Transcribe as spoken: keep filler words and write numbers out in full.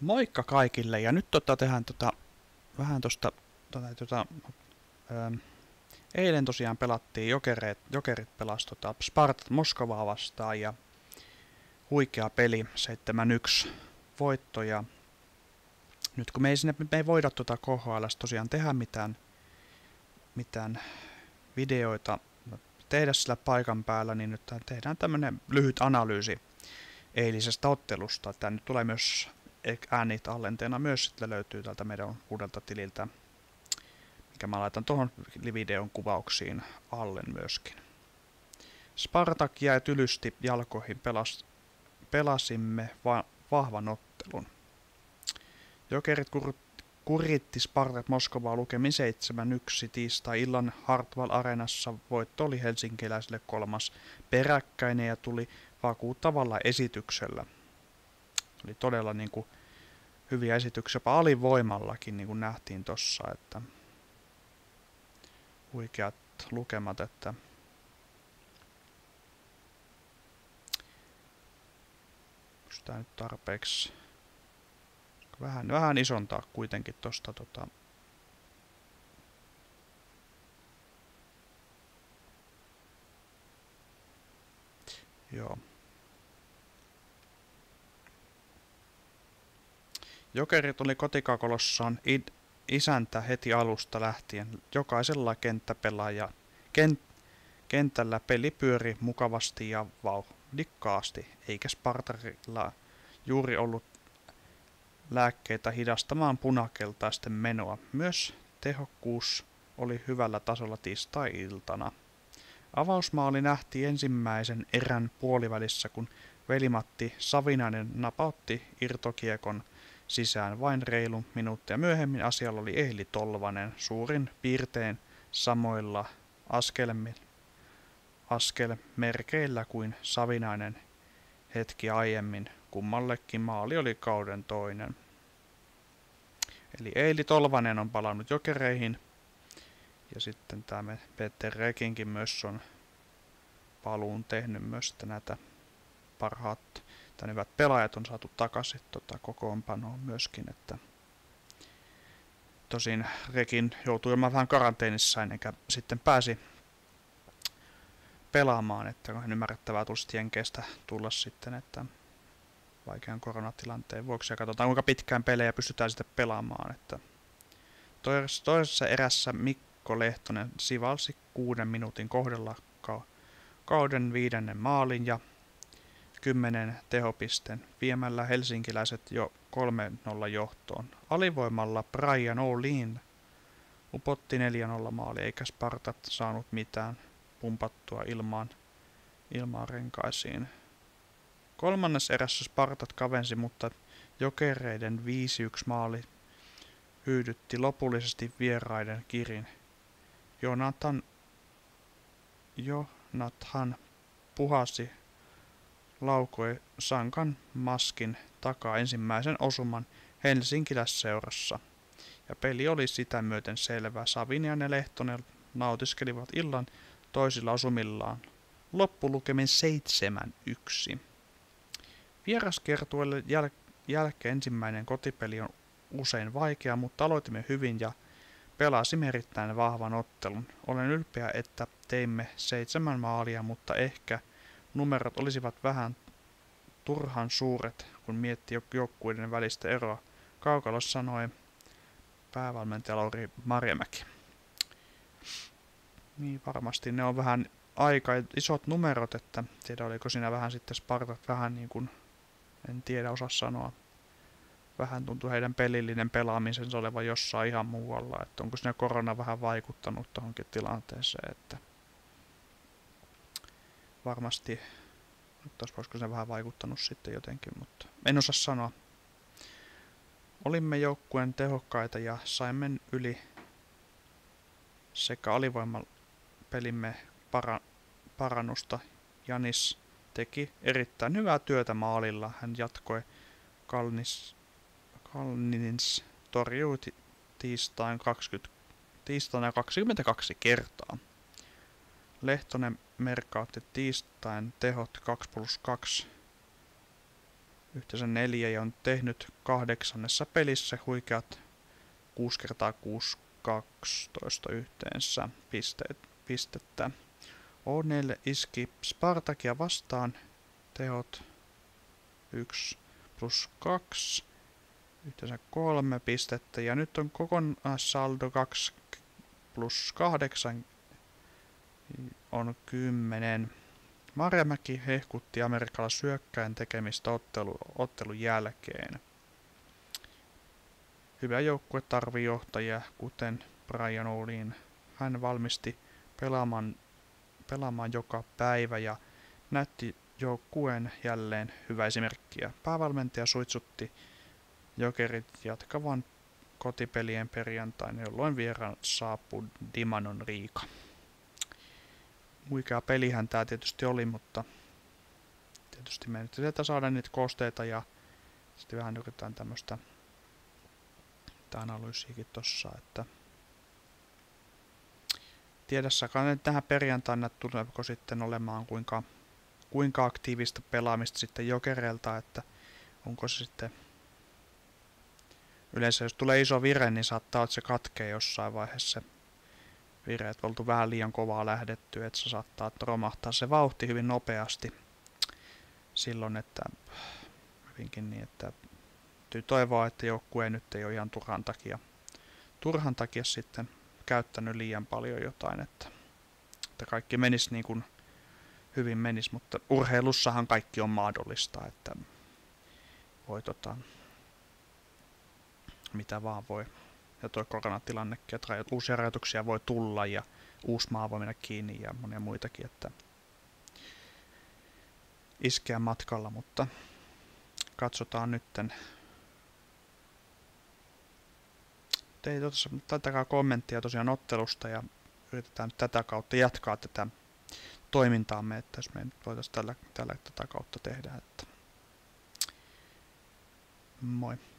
Moikka kaikille, ja nyt tota tehdään tota, vähän tosta, tota, tota, ähm, eilen tosiaan pelattiin Jokerit, Jokerit pelas tota Spartat Moskovaa vastaan, ja huikea peli, seitsemän yksi voitto, ja nyt kun me ei, sinne, me ei voida tota K H L:ssä tosiaan tehdä mitään, mitään videoita, tehdä sillä paikan päällä, niin nyt tehdään tämmönen lyhyt analyysi eilisestä ottelusta. Tää nyt tulee myös äänitallenteena myös, sitten löytyy täältä meidän uudelta tililtä, mikä mä laitan tuohon videon kuvauksiin alle myöskin. Spartak jäi tylysti jalkoihin, pelas, pelasimme va vahvan ottelun. Jokerit kur kuritti Spartak Moskovaa lukemin seitsemän yksi tiistai-illan Hartwall Areenassa. Voitto oli helsinkiläisille kolmas peräkkäinen ja tuli vakuuttavalla esityksellä. Oli todella niin kuin hyviä esityksiä, jopa alivoimallakin niin kuin nähtiin tossa, että huikeat lukemat, että onko tää nyt tarpeeksi vähän, vähän isontaa kuitenkin tosta tota joo. Jokerit oli kotikakolossaan isäntä heti alusta lähtien. Jokaisella kenttäpelaaja kent, kentällä peli pyöri mukavasti ja vauhdikkaasti, eikä Spartakilla juuri ollut lääkkeitä hidastamaan punakeltaisten menoa. Myös tehokkuus oli hyvällä tasolla tiistai-iltana. Avausmaali nähtiin ensimmäisen erän puolivälissä, kun Veli-Matti Savinainen napautti irtokiekon sisään vain reilu minuuttia myöhemmin. Asialla oli Eili Tolvanen suurin piirtein samoilla askelmerkeillä kuin Savinainen hetki aiemmin. Kummallekin maali oli kauden toinen. Eli Eili Tolvanen on palannut Jokereihin. Ja sitten tämä Peter Rekinkin myös on paluun tehnyt myös näitä parhaat tai hyvät pelaajat on saatu takaisin tota, kokoonpanoon myöskin, että tosin Rekin joutui olemaan vähän karanteenissa ennen kuin sitten pääsi pelaamaan, että on ymmärrettävää tulisi Jenkeistä tulla sitten, että vaikean koronatilanteen vuoksi ja katsotaan kuinka pitkään pelejä pystytään sitten pelaamaan, että toisessa erässä Mikko Lehtonen sivalsi kuuden minuutin kohdalla kauden viidennen maalin ja kymmenen tehopisten viemällä helsinkiläiset jo kolme nolla johtoon. Alivoimalla Brian O'Lean upotti neljä nolla maali, eikä Spartat saanut mitään pumpattua ilmaan, ilmaan renkaisiin. Kolmannes erässä Spartat kavensi, mutta Jokereiden viisi yksi maali hyydytti lopullisesti vieraiden kirin. Jonathan, Jonathan puhasi laukoi Sankan maskin takaa ensimmäisen osuman helsinkiläisseurassa. Ja peli oli sitä myöten selvä. Savinian ja Lehtonen nautiskelivat illan toisilla osumillaan. Loppulukemin seitsemän yksi. Vieraskiertueelle jäl- jälkeen ensimmäinen kotipeli on usein vaikea, mutta aloitimme hyvin ja pelasimme erittäin vahvan ottelun. Olen ylpeä, että teimme seitsemän maalia, mutta ehkä numerot olisivat vähän turhan suuret, kun miettii joukkueiden välistä eroa. Kaukalossa sanoi päävalmentaja Lauri Marjamäki. Niin varmasti ne on vähän aika isot numerot, että tiedä oliko siinä vähän sitten Spartat vähän niin kuin, en tiedä osaa sanoa. Vähän tuntui heidän pelillinen pelaamisensa olevan jossain ihan muualla, että onko siinä korona vähän vaikuttanut tuohonkin tilanteeseen, että varmasti, voisiko se vähän vaikuttanut sitten jotenkin, mutta en osaa sanoa. Olimme joukkueen tehokkaita ja saimme yli sekä alivoimapelimme para, parannusta. Janis teki erittäin hyvää työtä maalilla. Hän jatkoi Kalnis, Kalnins torjui tiistain kaksikymmentä, tiistaina kaksikymmentäkaksi kertaa. Lehtonen merkautti tiistain tehot kaksi plus kaksi yhteensä neljä ja on tehnyt kahdeksannessa pelissä huikeat kuusi kertaa kuusi, kaksitoista yhteensä pisteet, pistettä. O'Neill iski Spartakia vastaan tehot yksi plus kaksi, yhteensä kolme pistettä ja nyt on kokonaissaldo kaksi plus kahdeksan on kymmenen. Marjamäki hehkutti Amerikalla syökkäin tekemistä ottelu, ottelun jälkeen. Hyvä joukkue tarvii johtajia, kuten Brian O'Leary. Hän valmisti pelaamaan, pelaamaan joka päivä ja näytti joukkueen jälleen hyvä esimerkkiä. Päävalmentaja suitsutti Jokerit jatkavan kotipelien perjantaina, jolloin vieraan saapuu Dimanon Riika. Muikea pelihän tää tietysti oli, mutta tietysti me nyt sieltä saada niitä koosteita ja sitten vähän yritetään tämmöstä analyysiäkin tossa, että tiedässäkaan nyt tähän perjantaina tuleeko sitten olemaan kuinka, kuinka aktiivista pelaamista sitten Jokereilta, että onko se sitten yleensä jos tulee iso vire, niin saattaa olla, että se katkee jossain vaiheessa se vire, että oltu vähän liian kovaa lähdetty, että se saattaa romahtaa se vauhti hyvin nopeasti silloin, että hyvinkin niin, että täytyy toivoa, että joukkue nyt ei ole ihan turhan takia, turhan takia sitten käyttänyt liian paljon jotain, että, että kaikki menisi niin kuin hyvin menisi, mutta urheilussahan kaikki on mahdollista, että voi tota, mitä vaan voi. Ja tuo koronatilannekin, että uusia rajoituksia voi tulla ja uusi maa voi mennä kiinni ja monia muitakin, että iskeä matkalla, mutta katsotaan nytten. Tein tuossa tätä kommenttia tosiaan ottelusta ja yritetään tätä kautta jatkaa tätä toimintaamme, että jos me nyt voitaisiin tällä, tällä tätä kautta tehdä, että moi.